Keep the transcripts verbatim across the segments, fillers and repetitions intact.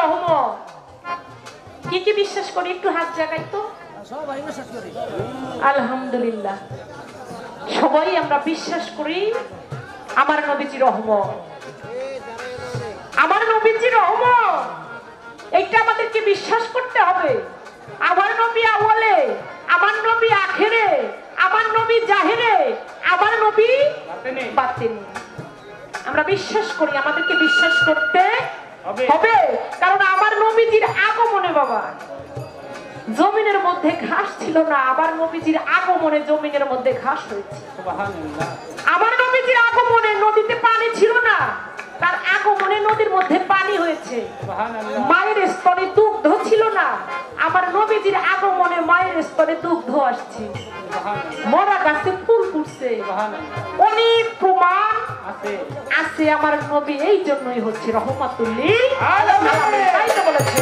রহমত। কি কি বিশ্বাস করি একটু হাত জাগাই তো। সবাই বিশ্বাস করি আলহামদুলিল্লাহ, সবাই আমরা বিশ্বাস করি আমার নবীজি রহমত, আমার নবীজি রহমত। এইটা আমাদেরকে বিশ্বাস করতে হবে। আমার নবী আউয়ালে, আমার নবী আখেরে, আমার নবী জাহিরে, আমার নবী বাতিনে। আমরা বিশ্বাস করি, আমাদেরকে বিশ্বাস করতে হবে। কারণ আমার নবীজির আগমনে বাবা জমিনের মধ্যে ঘাস ছিল না, আমার নবীজির আগমনে জমিনের মধ্যে ঘাস হয়েছে। আমার নবীজির আগমনে নদীতে পানি ছিল না, তার আগমনে নদীর মধ্যে পানি হয়েছে। মায়ের স্তরে দুগ্ধ ছিল না, আমার নবীজির আগমনে মায়ের স্তরে দুগ্ধ আসছে। মরা গাছে ফুল ফুটছে, অনেক প্রমাণ আছে আমার নবী এই জন্যই হচ্ছে রহমাতুল লিল আলামিন। তাই তো বলেছে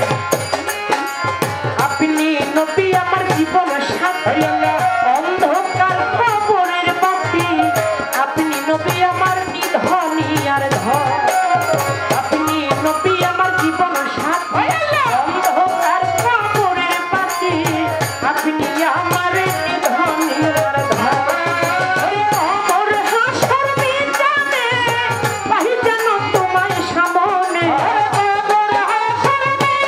আপনি নবী আমার জীবন সাথী, অন্ধকার কবরের বাতি, আপনি নবী আমার নিধনী আর ধন, আপনি নবী আমার জীবন সাথী, অন্ধকার কবরের বাতি, আপনি আমার নিধনী আর ধন। অমর হাসর মিজানে পাহি যেন তোমায় সামনে, অমর হাসর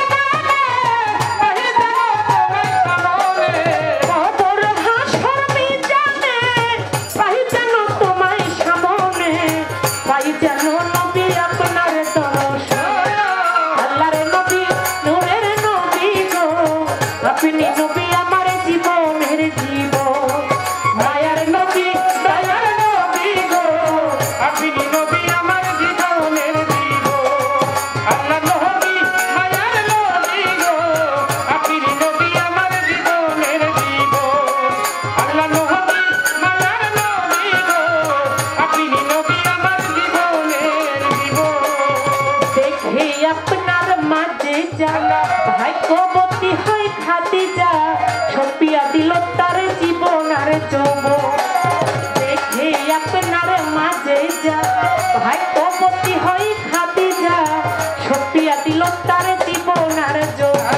ভাগ্যবতী হয় খাদিজা, সপিয়া দিল তার জীবন আর যৌবন। দেখে আপনার মাঝে যা ভাগ্যবতী হয় খাদিজা, সপিয়া দিল তার জীবন আর যৌবন।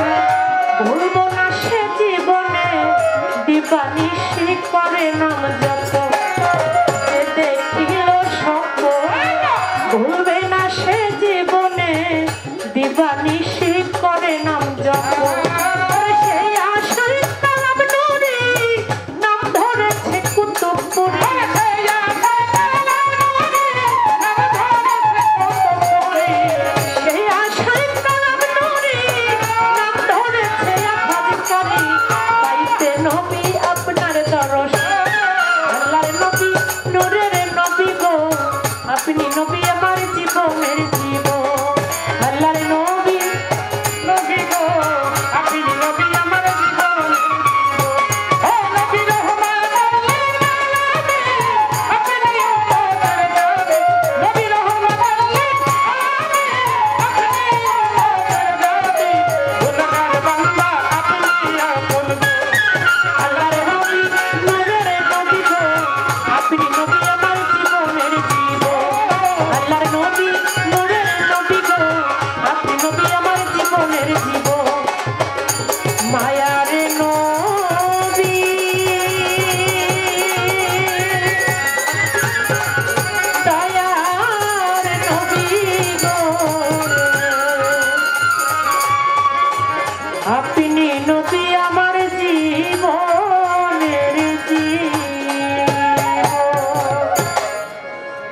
ভুলবো না সে জীবনে দিবানিশি করে নাম